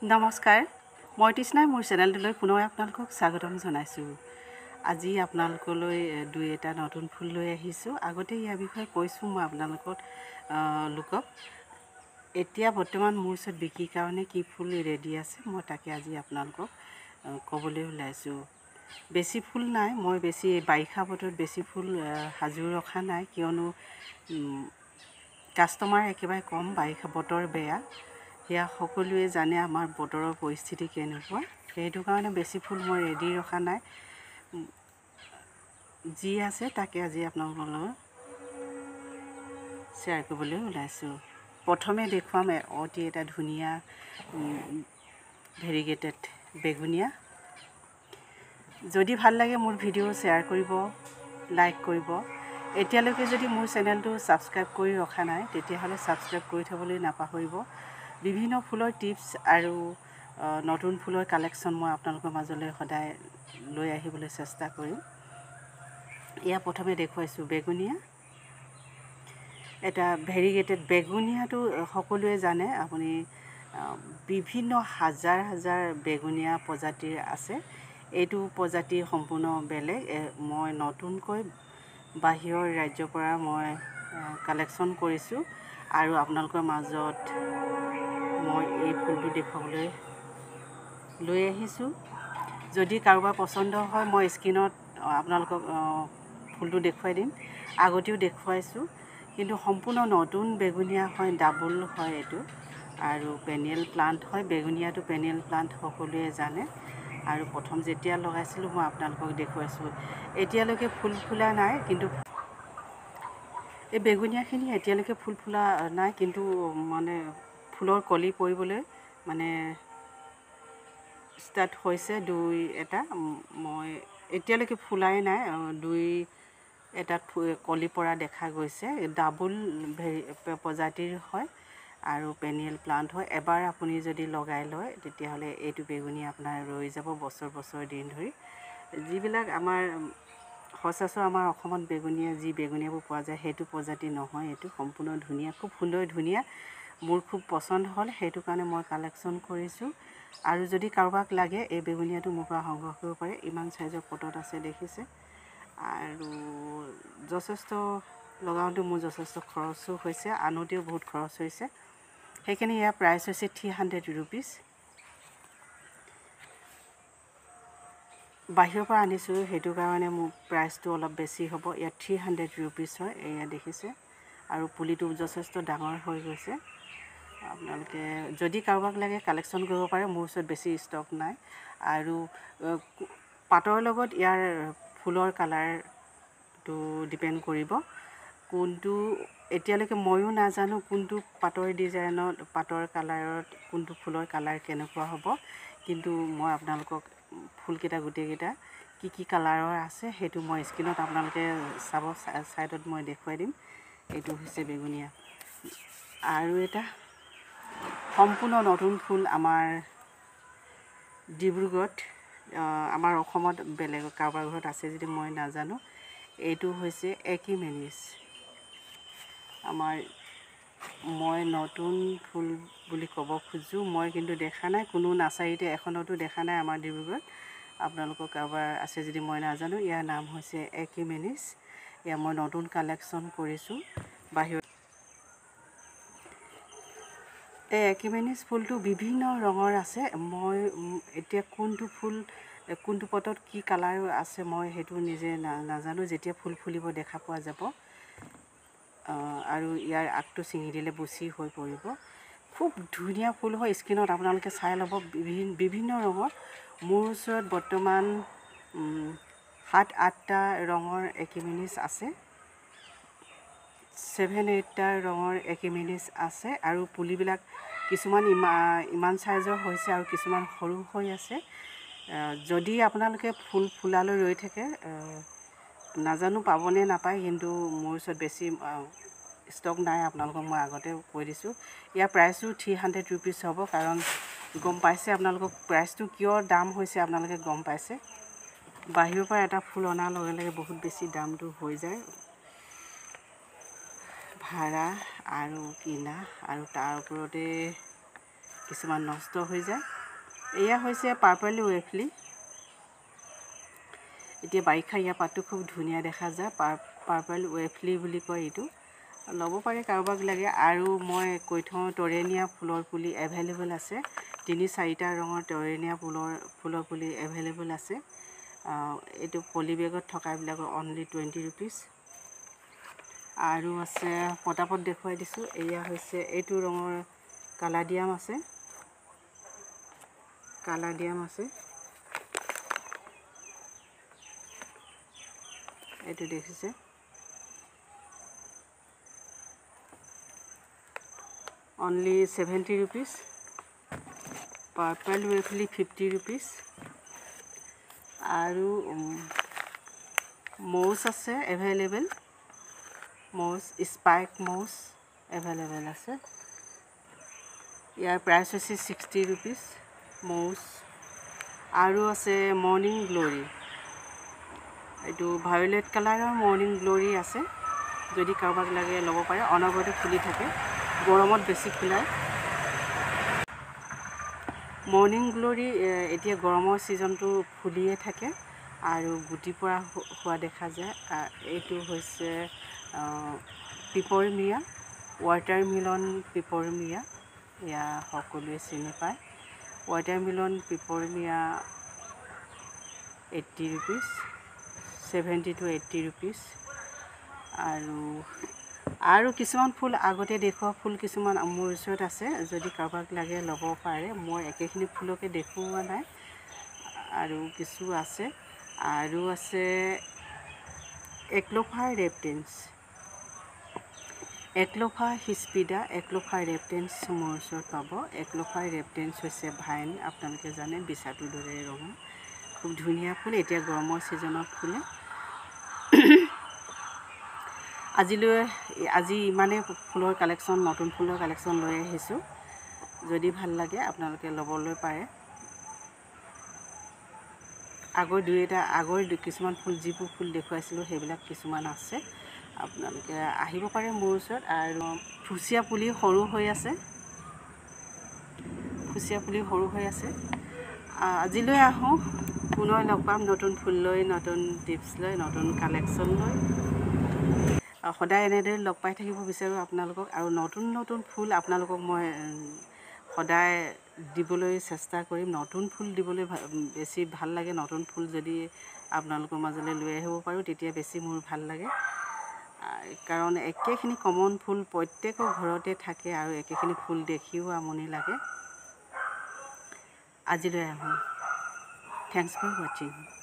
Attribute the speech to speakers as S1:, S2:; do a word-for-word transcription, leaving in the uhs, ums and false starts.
S1: নমস্কাৰ মই তৃষ্ণাই মোৰ চেনেলটোলৈ পুনৰ আপোনালোকক স্বাগতম জনাইছোঁ। আজি আপোনালোকলৈ দুই এটা নতুন ফুল লৈ আহিছোঁ। আগতে ইয়াৰ বিষয়ে কৈছোঁ মই আপোনালোকক লোকক। এতিয়া বৰ্তমান মোৰ ওচৰত বিক্ৰীৰ কাৰণে কি ফুল ৰেডি আছে মই তাকে আজি আপোনালোকক ক'বলৈ ওলাইছোঁ। বেছি ফুল নাই, মই বেছি বাৰিষা বতৰত বেছি ফুল সাজু ৰখা নাই, কিয়নো কাষ্টমাৰ একেবাৰে কম, বাৰিষা বতৰ বেয়া, সেয়া সকলোৱে জানে আমাৰ বতৰৰ পৰিস্থিতি কেনেকুৱা। সেইটো কাৰণে বেছি ফুল মই ৰেডি ৰখা নাই, যি আছে তাকে আজি আপোনালোকৰ লগত শ্বেয়াৰ কৰিবলৈ ওলাইছোঁ। প্ৰথমে দেখুৱাম অতি এটা ধুনীয়া ভেৰিগেটেড বেগুনীয়া। যদি ভাল লাগে মোৰ ভিডিঅ' শ্বেয়াৰ কৰিব, লাইক কৰিব। এতিয়ালৈকে যদি মোৰ চেনেলটো ছাবস্ক্ৰাইব কৰি ৰখা নাই তেতিয়াহ'লে ছাবস্ক্ৰাইব কৰি থ'বলৈ নাপাহৰিব। বিভিন্ন ফুলৰ টিপছ আৰু নতুন ফুলৰ কালেকশ্যন মই আপোনালোকৰ মাজলৈ সদায় লৈ আহিবলৈ চেষ্টা কৰিম। এয়া প্ৰথমে দেখুৱাইছোঁ বেগুনীয়া, এটা ভেৰিগেটেড বেগুনীয়াটো সকলোৱে জানে। আপুনি বিভিন্ন হাজাৰ হাজাৰ বেগুনীয়া প্ৰজাতিৰ আছে, এইটো প্ৰজাতি সম্পূৰ্ণ বেলেগ। মই নতুনকৈ বাহিৰৰ ৰাজ্যৰ পৰা মই কালেকশ্যন কৰিছোঁ আৰু আপোনালোকৰ মাজত মই এই ফুলটো দেখুৱাবলৈ লৈ আহিছোঁ। যদি কাৰোবাৰ পচন্দ হয় মই স্ক্ৰীনত আপোনালোকক ফুলটো দেখুৱাই দিম। আগতেও দেখুৱাইছোঁ, কিন্তু সম্পূৰ্ণ নতুন বেগুনীয়া হয়, ডাবল হয় এইটো, আৰু পেনিয়েল প্লাণ্ট হয়। বেগুনীয়াটো পেনিয়েল প্লাণ্ট সকলোৱে জানে, আৰু প্ৰথম যেতিয়া লগাইছিলোঁ মই আপোনালোকক দেখুৱাইছোঁ। এতিয়ালৈকে ফুল ফুলা নাই, কিন্তু এই বেগুনীয়াখিনি এতিয়ালৈকে ফুল ফুলা নাই, কিন্তু মানে ফুলৰ কলি পৰিবলৈ মানে ষ্টাৰ্ট হৈছে দুই এটা। মই এতিয়ালৈকে ফুলাই নাই, দুই এটাত কলি পৰা দেখা গৈছে। ডাবল ভেৰি প্ৰজাতিৰ হয় আৰু পেনিয়েল প্লাণ্ট হয়। এবাৰ আপুনি যদি লগাই লয় তেতিয়াহ'লে এইটো বেগুনীয়া আপোনাৰ ৰৈ যাব বছৰ বছৰ দিন ধৰি। যিবিলাক আমাৰ সচৰাচৰ আমাৰ অসমত বেগুনীয়া যি বেগুনীয়াবোৰ পোৱা যায় সেইটো প্ৰজাতি নহয়, এইটো সম্পূৰ্ণ ধুনীয়া, খুব সুন্দৰ ধুনীয়া। মোৰ খুব পচন্দ হ'ল, সেইটো কাৰণে মই কালেকশ্যন কৰিছোঁ। আৰু যদি কাৰোবাক লাগে এই বেগুনীয়াটো মোৰ পৰা সংগ্ৰহ কৰিব পাৰে। ইমান চাইজৰ পটত আছে দেখিছে, আৰু যথেষ্ট লগাওঁতে মোৰ যথেষ্ট খৰচো হৈছে, আনোতেও বহুত খৰচ হৈছে। সেইখিনি ইয়াৰ প্ৰাইচ হৈছে থ্ৰী হাণ্ড্ৰেড ৰুপিজ। বাহিৰৰ পৰা আনিছোঁ সেইটো কাৰণে মোৰ প্ৰাইচটো অলপ বেছি হ'ব। ইয়াত থ্ৰী হাণ্ড্ৰেড ৰুপিজ হয়, এয়া দেখিছে, আৰু পুলিটো যথেষ্ট ডাঙৰ হৈ গৈছে। আপোনালোকে যদি কাৰোবাক লাগে কালেকশ্যন কৰিব পাৰে, মোৰ ওচৰত বেছি ষ্টক নাই। আৰু পাতৰ লগত ইয়াৰ ফুলৰ কালাৰটো ডিপেণ্ড কৰিব, কোনটো এতিয়ালৈকে ময়ো নাজানো কোনটো পাতৰ ডিজাইনত পাতৰ কালাৰত কোনটো ফুলৰ কালাৰ কেনেকুৱা হ'ব, কিন্তু মই আপোনালোকক ফুলকেইটা গোটেইকেইটা কি কি কালাৰৰ আছে সেইটো মই স্ক্ৰীনত আপোনালোকে চাব, ছাইডত মই দেখুৱাই দিম। এইটো হৈছে বেগুনীয়া। আৰু এটা সম্পূৰ্ণ নতুন ফুল আমাৰ ডিব্ৰুগড়ত, আমাৰ অসমত বেলেগ কাৰোবাৰ ঘৰত আছে যদি মই নাজানো। এইটো হৈছে একিমেনিছ। আমাৰ মই নতুন ফুল বুলি ক'ব খোজোঁ, মই কিন্তু দেখা নাই কোনো নাৰ্চাৰীতে এখনতো দেখা নাই আমাৰ ডিব্ৰুগড়ত। আপোনালোকৰ কাৰোবাৰ আছে যদি মই নাজানো। ইয়াৰ নাম হৈছে একিমেনিছ। এয়া মই নতুন কালেকশ্যন কৰিছোঁ বাহিৰত। এই একিমেনিছ ফুলটো বিভিন্ন ৰঙৰ আছে। মই এতিয়া কোনটো ফুল কোনটো পটত কি কালাৰ আছে মই সেইটো নিজে নাজানো। যেতিয়া ফুল ফুলিব দেখা পোৱা যাব, আৰু ইয়াৰ আগটো ছিঙি দিলে বুচি হৈ পৰিব। খুব ধুনীয়া ফুল হয়, স্ক্ৰীনত আপোনালোকে চাই ল'ব। বিভিন্ন বিভিন্ন ৰঙৰ মোৰ ওচৰত বৰ্তমান সাত আঠটা ৰঙৰ একিমেনিছ আছে, ছেভেন এইটটা ৰঙৰ একিমেনিছ আছে। আৰু পুলিবিলাক কিছুমান ইমান ইমান চাইজৰ হৈছে আৰু কিছুমান সৰু হৈ আছে। যদি আপোনালোকে ফুল ফুলালৈ ৰৈ থাকে, নাজানো পাবনে নাপায়, কিন্তু মোৰ ওচৰত বেছি ষ্টক নাই, আপোনালোকক মই আগতে কৈ দিছোঁ। ইয়াৰ প্ৰাইচো থ্ৰী হাণ্ড্ৰেড ৰুপিজ হ'ব, কাৰণ গম পাইছে আপোনালোকক প্ৰাইচটো কিয় দাম হৈছে, আপোনালোকে গম পাইছে। বাহিৰৰ পৰা এটা ফুল অনাৰ লগে লগে বহুত বেছি দামটো হৈ যায়, ভাড়া আৰু কিনা, আৰু তাৰ ওপৰতে কিছুমান নষ্ট হৈ যায়। এয়া হৈছে পাৰ্পল ৱেফলি। এতিয়া বাৰিষা ইয়াৰ পাতটো খুব ধুনীয়া দেখা যায়। পাৰ পাৰ্পল ৱেফলি বুলি কয় এইটো। ল'ব পাৰে কাৰোবাক লাগে। আৰু মই কৈ থওঁ তৰেনীয়া ফুলৰ পুলি এভেইলেবল আছে। তিনি চাৰিটা ৰঙৰ তৰেনীয়া ফুলৰ ফুলৰ পুলি এভেইলেবল আছে। এইটো পলি বেগত থকাবিলাকৰ অনলি টুৱেণ্টি ৰুপিজ। আৰু আছে পটাপট দেখুৱাই দিছোঁ। এয়া হৈছে এইটো ৰঙৰ কালাডিয়াম আছে, কালাডিয়াম আছে। এইটো দেখিছে, অনলি সেভেন্টি ৰুপিজ। পাৰ্পল ৱেফলি ফিফটি ৰুপিজ। আৰু মৌচ আছে এভেইলেবল, মৌচ স্পাইক মৌচ এভেইলেবল আছে। ইয়াৰ প্ৰাইচ হৈছে ছিক্সটি ৰুপিজ মৌচ। আৰু আছে মৰ্ণিং গ্ল'ৰী, এইটো ভায়োলেট কালাৰৰ মৰ্ণিং গ্ল'ৰী আছে। যদি কাৰোবাক লাগে ল'ব পাৰে। অনবৰতে ফুলি থাকে, গৰমত বেছি ফুলায়। মৰ্ণিং গ্ল'ৰী এতিয়া গৰমৰ ছিজনটো ফুলিয়ে থাকে আৰু গুটি পৰা হোৱা দেখা যায়। এইটো হৈছে পিপৰমিয়া, ৱাটাৰমেলন পিপৰমিয়া। এয়া সকলোৱে চিনি পায়। Watermelon peperomia eighty rupees, seventy to eighty rupees. আৰু আৰু কিছুমান ফুল আগতে দেখুওৱা ফুল কিছুমান মোৰ ওচৰত আছে। যদি কাৰোবাক লাগে ল'ব পাৰে। মই একেখিনি ফুলকে দেখুওৱা নাই, আৰু কিছু আছে। আৰু আছে একলোফা ৰেপটেন্স, একলোফা হিস্পিডা, একলোফা ৰেপটেন্স মোৰ ওচৰত পাব। একলোফা ৰেপটেন্স হৈছে ভাইন, আপোনালোকে জানে বিচাটোৰ দৰে ৰঙা, খুব ধুনীয়া ফুল। এতিয়া গৰমৰ ছিজনত ফুলে। আজিলৈ আজি ইমানেই ফুলৰ কালেকশ্যন, নতুন ফুলৰ কালেকশ্যন লৈ আহিছোঁ। যদি ভাল লাগে আপোনালোকে ল'বলৈ পাৰে। আগৰ দুই এটা আগৰ কিছুমান ফুল যিবোৰ ফুল দেখুৱাইছিলোঁ সেইবিলাক কিছুমান আছে, আপোনালোকে আহিব পাৰে মোৰ ওচৰত। আৰু ফুচিয়া পুলি সৰু হৈ আছে, ফুচিয়া পুলি সৰু হৈ আছে। আজিলৈ আহোঁ, পুনৰ লগ পাম নতুন ফুল লৈ, নতুন টিপছ লৈ, নতুন কালেকশ্যন লৈ। সদায় এনেদৰে লগ পাই থাকিব বিচাৰোঁ আপোনালোকক। আৰু নতুন নতুন ফুল আপোনালোকক মই সদায় দিবলৈ চেষ্টা কৰিম। নতুন ফুল দিবলৈ বেছি ভাল লাগে। নতুন ফুল যদি আপোনালোকৰ মাজলৈ লৈ আহিব পাৰোঁ তেতিয়া বেছি মোৰ ভাল লাগে। কাৰণ একেখিনি কমন ফুল প্ৰত্যেকৰ ঘৰতে থাকে আৰু একেখিনি ফুল দেখিও আমনি লাগে। আজিলৈ আহোঁ। থেংকছ ফৰ ৱাচিং।